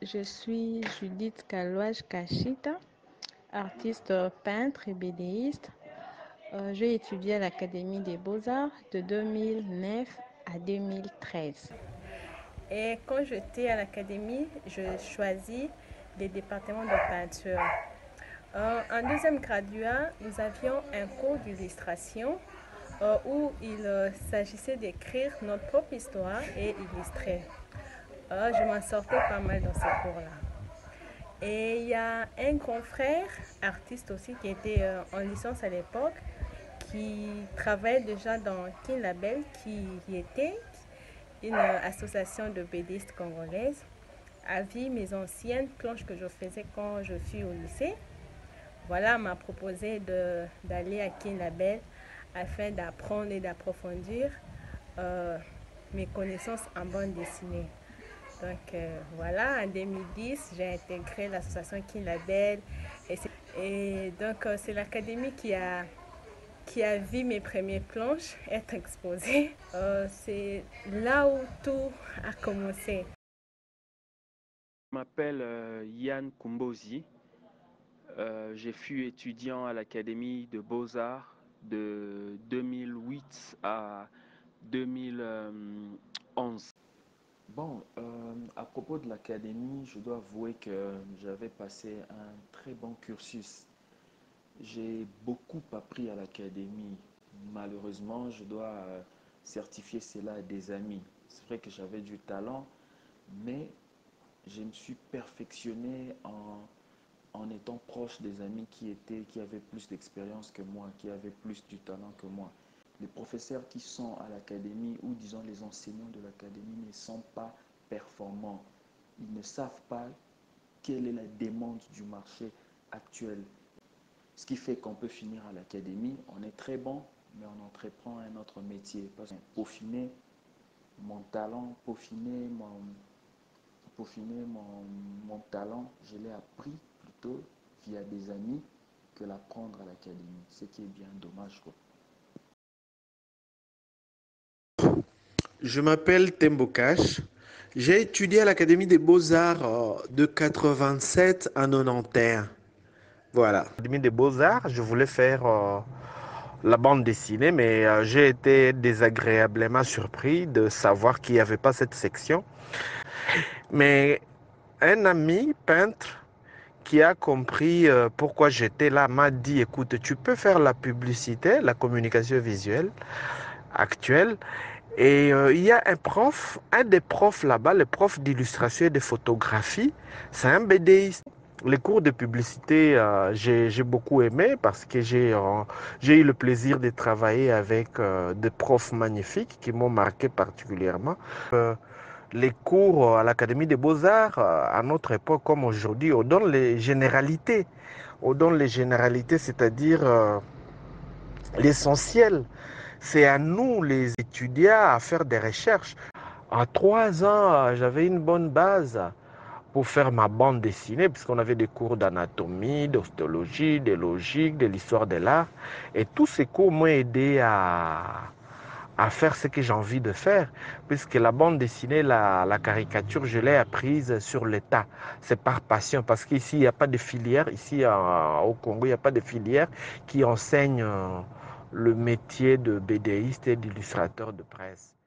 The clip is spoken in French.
Je suis Judith Kalouage Kachita, artiste peintre et bédéiste. J'ai étudié à l'Académie des Beaux-Arts de 2009 à 2013. Et quand j'étais à l'Académie, je choisis les départements de peinture. En deuxième graduat, nous avions un cours d'illustration où il s'agissait d'écrire notre propre histoire et illustrer. Je m'en sortais pas mal dans ces cours-là. Et il y a un grand frère, artiste aussi, qui était en licence à l'époque, qui travaillait déjà dans Kin Label, qui était une association de bédistes congolaises, a vu mes anciennes planches que je faisais quand je suis au lycée. Voilà, m'a proposé d'aller à Kin Label afin d'apprendre et d'approfondir mes connaissances en bande dessinée. Donc voilà, en 2010, j'ai intégré l'association Kin Label et donc c'est l'académie qui a vu mes premières planches être exposées. C'est là où tout a commencé. Je m'appelle Yann Kumbozi. J'ai fui étudiant à l'Académie de Beaux-Arts de 2008 à 2011. Bon, à propos de l'académie, je dois avouer que j'avais passé un très bon cursus. J'ai beaucoup appris à l'académie. Malheureusement, je dois certifier cela à des amis. C'est vrai que j'avais du talent, mais je me suis perfectionné en étant proche des amis qui avaient plus d'expérience que moi, qui avaient plus du talent que moi. Les professeurs qui sont à l'académie ou disons les enseignants de l'académie ne sont pas performants. Ils ne savent pas quelle est la demande du marché actuel. Ce qui fait qu'on peut finir à l'académie, on est très bon, mais on entreprend un autre métier. Parce que peaufiner mon talent, mon talent, je l'ai appris plutôt via des amis que l'apprendre à l'académie, ce qui est bien dommage, quoi. Je m'appelle Tembo Cash. J'ai étudié à l'Académie des Beaux-Arts de 87 à 91. Voilà. L'Académie des Beaux-Arts, je voulais faire la bande dessinée, mais j'ai été désagréablement surpris de savoir qu'il n'y avait pas cette section. Mais un ami peintre qui a compris pourquoi j'étais là m'a dit, écoute, tu peux faire la publicité, la communication visuelle actuelle. Et il y a un des profs là-bas, le prof d'illustration et de photographie, c'est un BDiste. Les cours de publicité, j'ai beaucoup aimé parce que j'ai eu le plaisir de travailler avec des profs magnifiques qui m'ont marqué particulièrement. Les cours à l'Académie des Beaux-Arts, à notre époque comme aujourd'hui, on donne les généralités. On donne les généralités, c'est-à-dire l'essentiel. C'est à nous, les étudiants, à faire des recherches. En 3 ans, j'avais une bonne base pour faire ma bande dessinée, puisqu'on avait des cours d'anatomie, d'ostéologie, de logique, de l'histoire de l'art. Et tous ces cours m'ont aidé à faire ce que j'ai envie de faire, puisque la bande dessinée, la caricature, je l'ai apprise sur l'état. C'est par passion, parce qu'ici, il n'y a pas de filière. Ici, au Congo, il n'y a pas de filière qui enseigne le métier de bédéiste et d'illustrateur de presse.